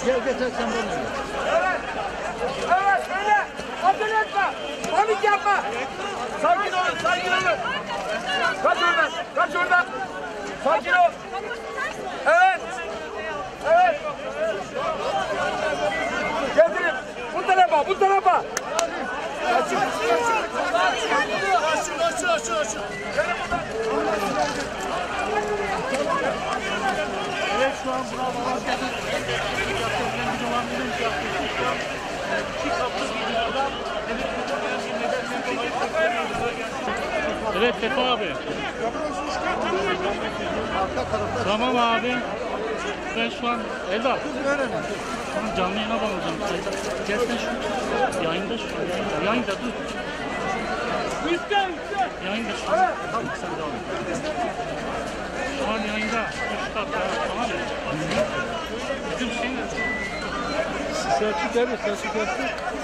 Gel getir sen bana. Evet. Evet öyle. Acele etme. Panik yapma. Sakin olun, sakin olun. Kaç oradan, kaç oradan. Sakin ol. Evet. Evet. Getirin. Bu tarafa, bu tarafa. Açın. Açın. Evet şu an bravo. Evet Sefa abi. Tamam abi. Ben şu an Eda. Tamam canlı yayına bağlayacağım. Gel sen şu yayında şu an. Yayında dur. Yayında şu an. Sen devam et. Şu an yayında. Üç dakika. Tamam mı? Bizim şey ne? Selçuk değil mi? Selçuk yaptı.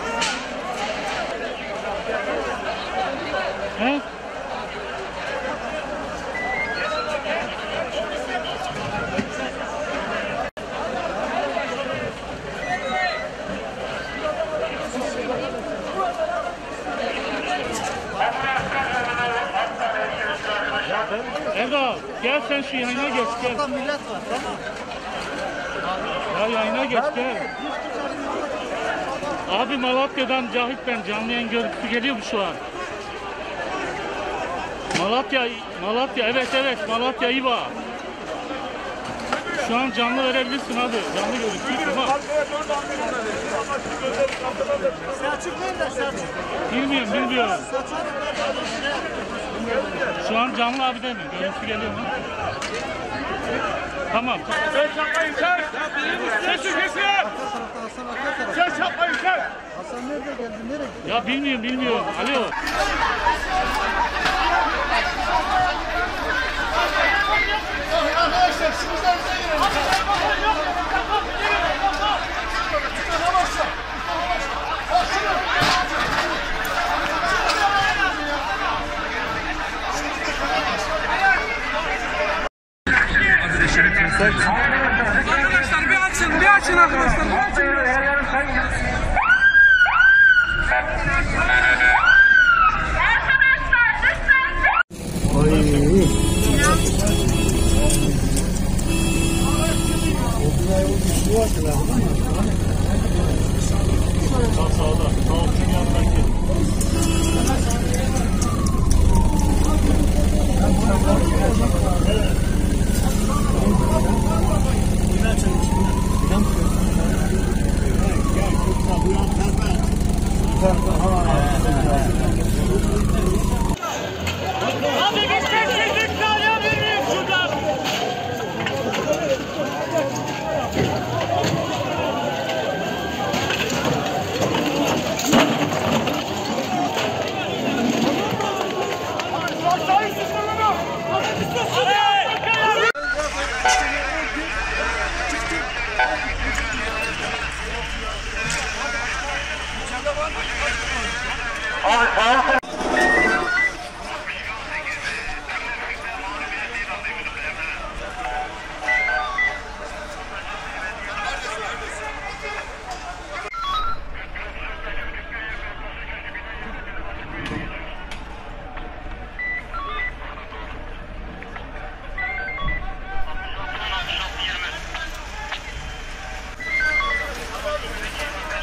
He? Eda gel sen şu yayına geç gel. Burada millet var tamam. Ya yayına geç gel. Abi Malatya'dan Cahit ben canlı yayın görüntüsü geliyor mu şu an? Malatya evet Malatya İBA. Şu an canlı verebilirsin abi. Canlı görüntü tamam. Selçuk nerede Selçuk? Bilmiyorum. Şu an canlı abi değil mi? Görüntü geliyor mu? Tamam. Ses yapmayın sen. Sesi kesin. Ses yapmayın sen. Hasan nerede geldi? Nereye? Ya bilmiyorum. Alo. Arkadaşlar şu üzerinize girelim. Arkadaşlar bir açın arkadaşlar. Sağda. Sağ olsun yanındaki. Abi bir sessizlik sağlayabilir miyiz şuradan?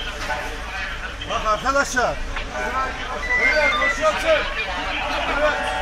Bak arkadaşlar. Beyler boşaltın. Evet.